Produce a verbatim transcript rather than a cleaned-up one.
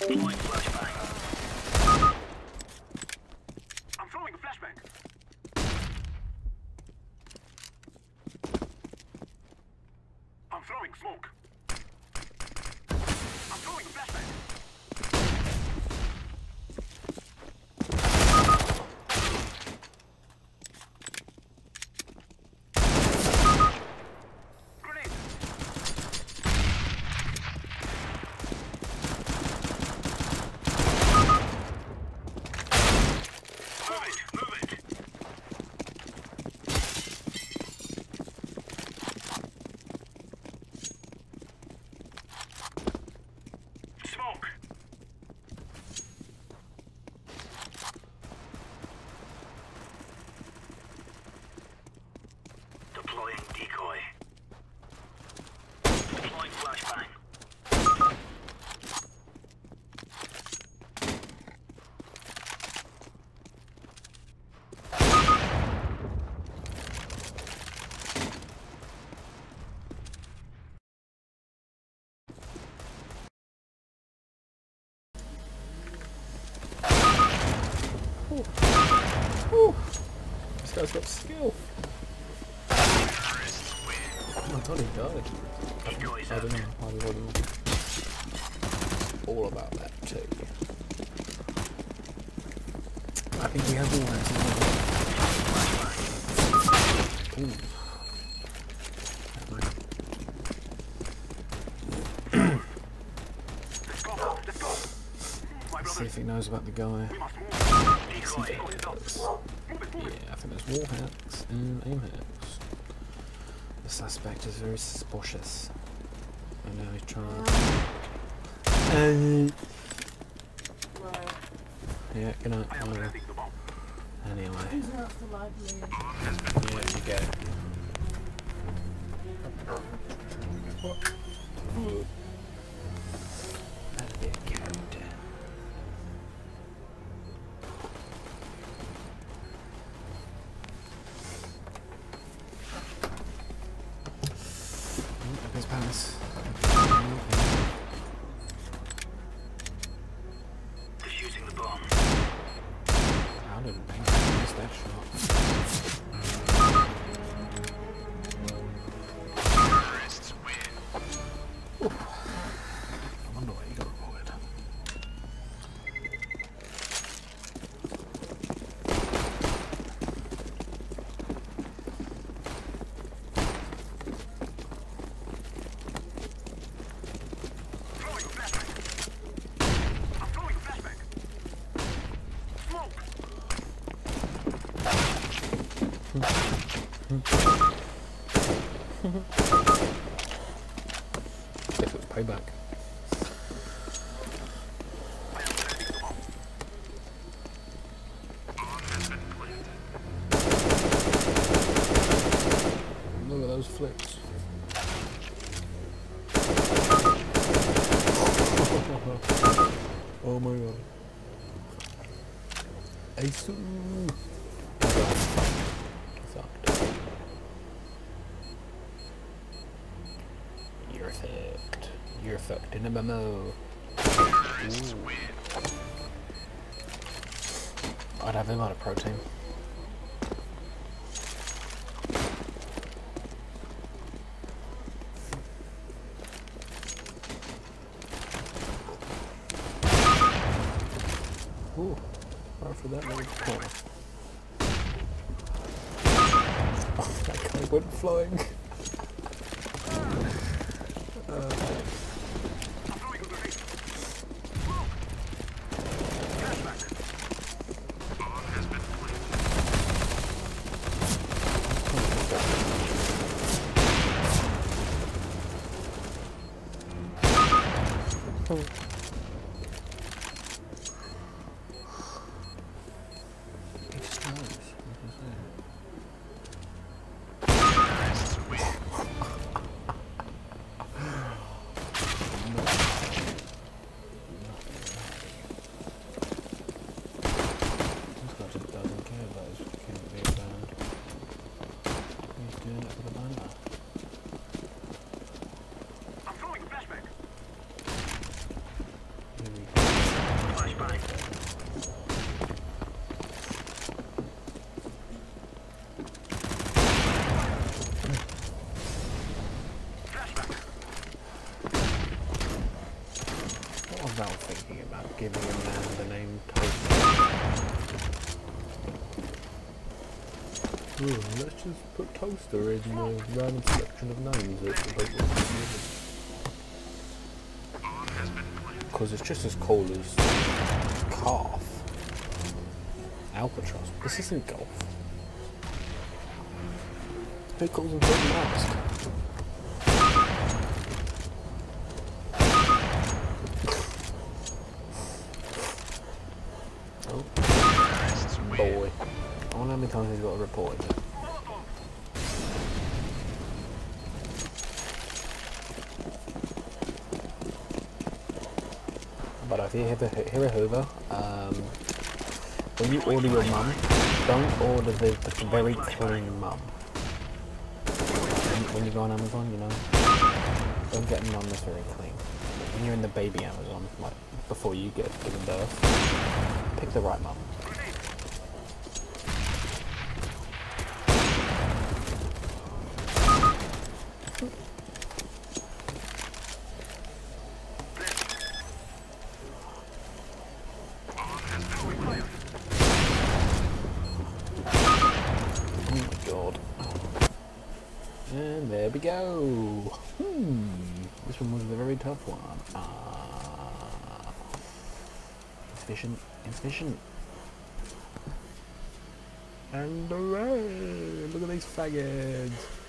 Deploying flashbang. I'm throwing a flashbang. I'm throwing smoke. I'm throwing a flashbang. Deploying decoy. Deploying flashbang. Ooh. Ooh. This guy's got skill. Oh, I thought he died. I don't know. I wasn't all about that too. I think we have all that. Ooh. Let's see if he knows about the guy. Decoy. Yeah, I think there's wall hacks and aim hacks. The suspect is very suspicious. I know he's trying. Um, yeah, good night. Anyway. Anyway. Yeah, you get it. What? That'd be a character. His pants. Defusing the bomb. How did I miss that shot? Terrorists win. Oof. I wonder why you got reported. Guess it was payback. Look at those flips. Oh my god. Ace. You're fucked. You're fucked in a memo. I'd have him on a protein. Ooh, far for that little corner. Oh, that guy went flying. Oh. He just knows. about thinking about giving a man the name Toaster. Ooh, let's just put Toaster in the random selection of names that the people are given. Because it's just as cool as Calf. Albatross. This isn't golf. Who calls him Big Mask? Oh. Boy. I wonder how many times he's got to report it. But if you hear a, hear a Hoover, um, when you order your mum, don't order the, the very clean mum. When, when you go on Amazon, you know, don't get a mum that's very clean. When you're in the baby Amazon, like before you get given birth, pick the right mum. And there we go. Hmm. This one was a very tough one. Ah. Insufficient. Insufficient. And hooray! Look at these faggots.